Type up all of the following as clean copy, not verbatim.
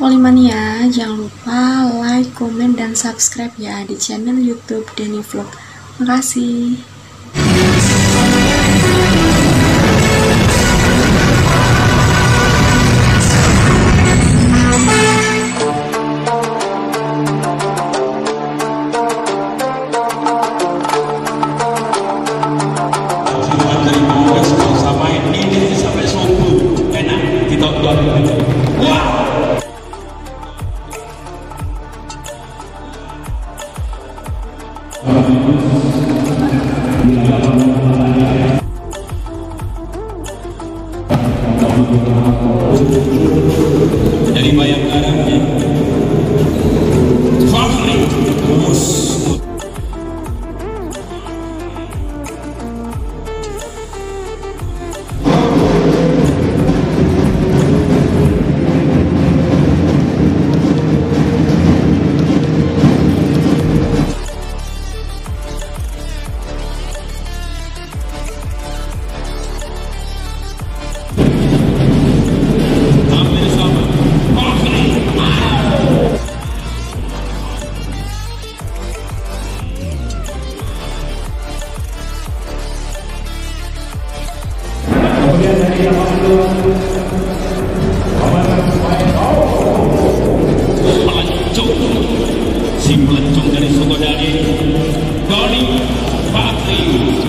Polimania, jangan lupa like, komen, dan subscribe ya di channel YouTube Denny Vlog. Makasih. Dari Bayangkaranya Fahri Mus si pelencong dari Sukodadi Doni Fahri.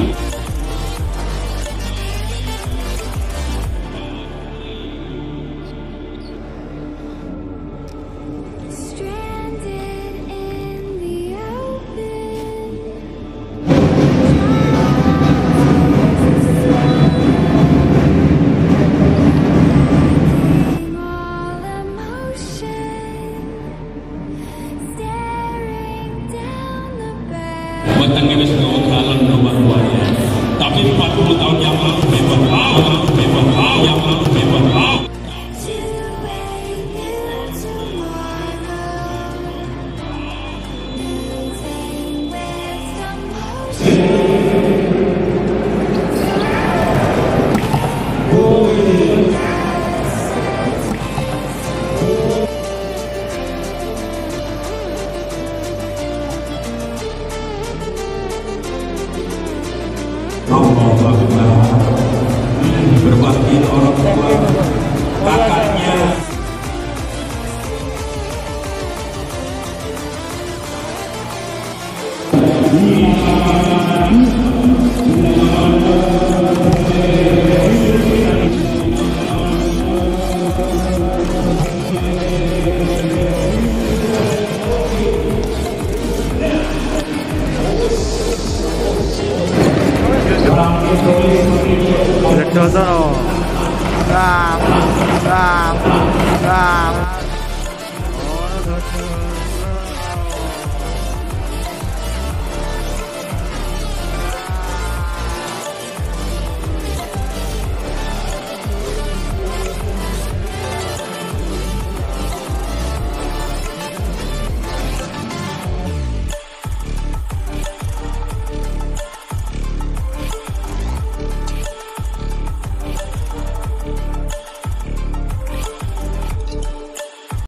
Batang ini semua kalan nomor buaya. Tapi 40 tahun yang lalu memang yang lalu memang berbakti orang tua, kakaknya. Dosa.